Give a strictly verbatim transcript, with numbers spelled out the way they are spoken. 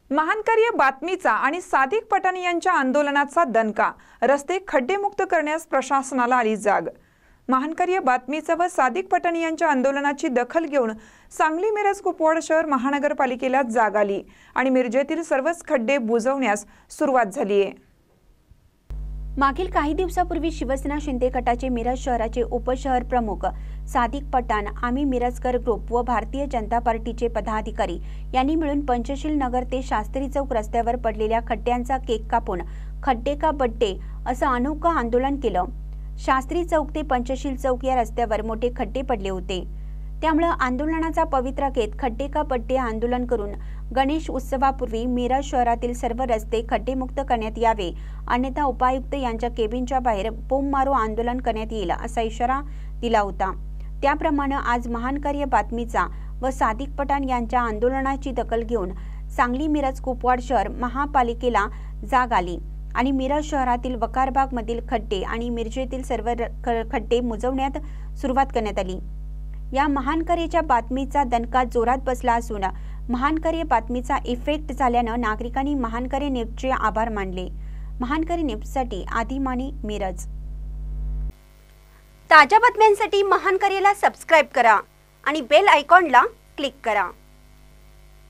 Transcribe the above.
महानकार्य बातमीचा आणि सादिक पठाण यांच्या आंदोलनाचा दणका, रस्ते खड्डेमुक्त करण्यास प्रशासनाला आली जाग। महानकार्य बातमीचा व सादिक पठाण यांच्या आंदोलनाची दखल घेऊन सांगली मिरज कुपवाड शहर महानगरपालिकेला जाग आली आणि मिरजेतील सर्वच खड्डे बुजवण्यास सुरुवात झाली आहे। मागील काही दिवसापूर्वी शिवसेना शिंदे गटाचे मिरज शहराचे उपशहर प्रमुख सादिक पठाण, आम्ही मिरजकर ग्रुप व भारतीय जनता पार्टीचे पदाधिकारी यांनी मिळून पंचशील नगर ते शास्त्री चौक रस्त्यावर पडलेल्या खड्ड्यांचा केक कापून खड्डे का बड्डे असं अनोखं आंदोलन केलं। शास्त्री चौक ते पंचशील चौक या रस्त्यावर मोठे खड्डे पडले होते, त्यामुळे आंदोलनाचा पवित्रा घेत खड्डे का बड्डे आंदोलन करून गणेश उत्सवापूर्वी मिरज शहरातील सर्व रस्ते खड्डेमुक्त करण्यात यावे, अन्यथा उपायुक्त यांच्या केबिनच्या बाहेर बोंब मारो आंदोलन करण्यात येईल असा इशारा दिला होता। त्याप्रमाणे आज महानकार्य बातमीचा व सादिक पठाण यांच्या आंदोलनाची दखल घेऊन सांगली मिरज कुपवाड शहर महापालिकेला जाग आली आणि मिरज शहरातील वकारबाग मधील खड्डे आणि मिरजेतील सर्व खड्डे बुजवण्यात सुरुवात करण्यात आली। या महानकार्याच्या बातमीचा दणका जोरात बसला असून महानकार्य बातमीचा इफेक्ट झाल्यानं नागरिकांनी महानकार्य न्यूजचे आभार मानले। महानकार्य न्यूजसाठी आदिमानी, मिरज। ताज्या बातम्यांसाठी महानकार्याला सबस्क्राइब करा आणि बेल आयकॉनला क्लिक करा।